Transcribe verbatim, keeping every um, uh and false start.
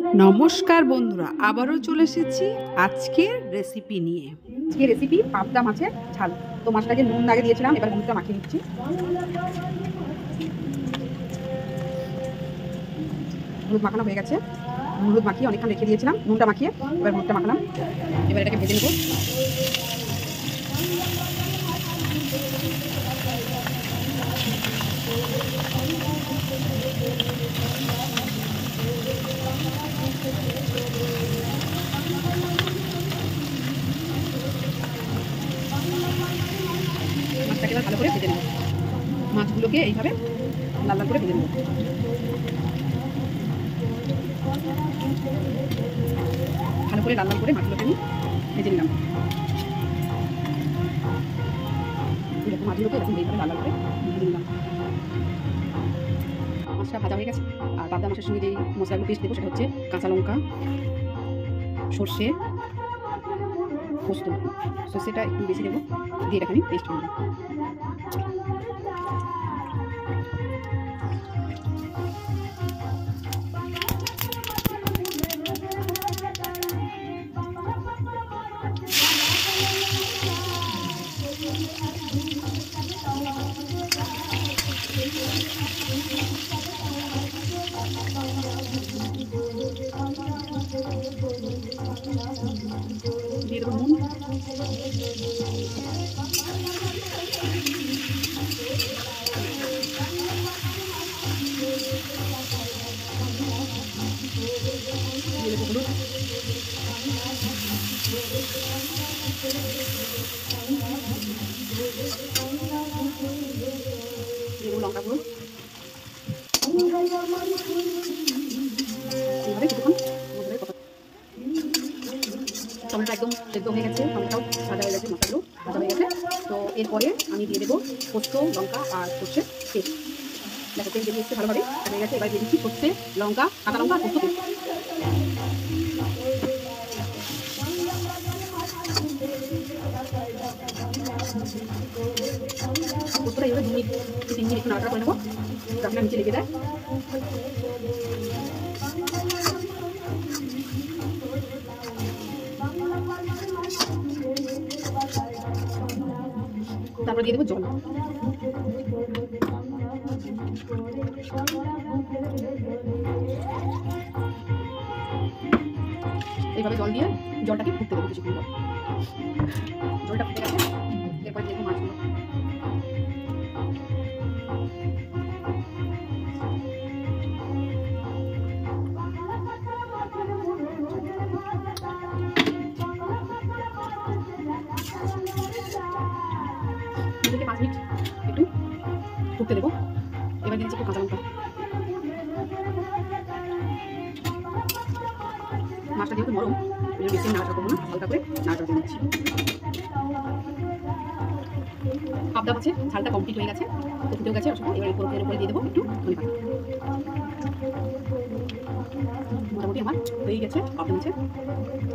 নমস্কার বন্ধুরা, আবারও চলে এসেছি আজকের রেসিপি নিয়ে। আজকে রেসিপি পাবদা মাছের ঝাল। তো মাছটাকে নুন আগে দিয়েছিলাম, এবার হলুদটা মাখিয়ে নিচ্ছি। হলুদ মাখানো হয়ে গেছে। হলুদ মাখিয়ে অনেকক্ষণ রেখে দিয়েছিলাম, নুনটা মাখিয়ে এবার হলুদটা মাখালাম। এবার এটাকে ভেজে নেব। মাছটাকে এবার ভালো করে ভেজে নেব। মাছগুলোকে এইভাবে লাল লাল করে ভেজে নেব। ভালো করে লাল লাল করে মাছগুলোকে আমি ভেজে নিলাম। এরকম মাছগুলোকে এরকম এইভাবে লাল লাল করে ভেজে নিলাম। মাছটা ভাজা হয়ে গেছে। আর পাবদা মাছের সঙ্গে যেই মশলাগুলো পেস্ট দেবো সেটা হচ্ছে কাঁচা লঙ্কা, সর্ষে, পোস্ত। সর্ষেটা একটু বেশি দেবো, দিয়ে এটাকে আমি পেস্ট করবো। দিয়ে দেবো নুন, দিয়ে দেবো হলুদ, দিয়ে দেবো লঙ্কা গুঁড়ো। এইভাবে কিছুক্ষণ টমেটো একদম সেদ্ধ হয়ে গেছে, টমেটোটাও ভাজা হয়ে গেছে, মশলাগুলো ভাজা হয়ে গেছে। তো এরপরে আমি দিয়ে দেবো পোস্ত, লঙ্কা আর সর্ষে পেস্ট। দেখো তেল বেরিয়ে এসছে ভালোভাবে হয়ে গেছে। এবার দিয়ে দিচ্ছি সর্ষে, লঙ্কা, কাঁচা লঙ্কা আর পোস্ত পেস্ট। পোস্তটা এভাবে দু মিনিট কি তিন মিনিট একটু নাড়াচাড়া করে নেবো, যাতে নিচে লেগে যায়। তারপর দিয়ে দেবো জল। এইভাবে জল দিয়ে জলটাকে ফুটতে দেবো কিছুক্ষণ পর। জলটা ফুটে গেছে, এরপর দিয়ে দেবো মাছগুলো। থেকে পাঁচ মিনিট একটু ফুটতে দেবো। এবার দিচ্ছি একটু কাঁচা লঙ্কা। মাছটা যেহেতু নরম, বেশি নাড়াচাড়া করবো না, হালকা করে নাড়াচাড়া করে নিচ্ছি। পাবদা মাছের ঝালটা কমপ্লিট হয়ে গেছে, তো ফুটেও গেছে। এবার উপরে উপরে দিয়ে দেবো একটু ধনে পাতা। মোটামুটি আমার হয়ে গেছে পাবদা মাছের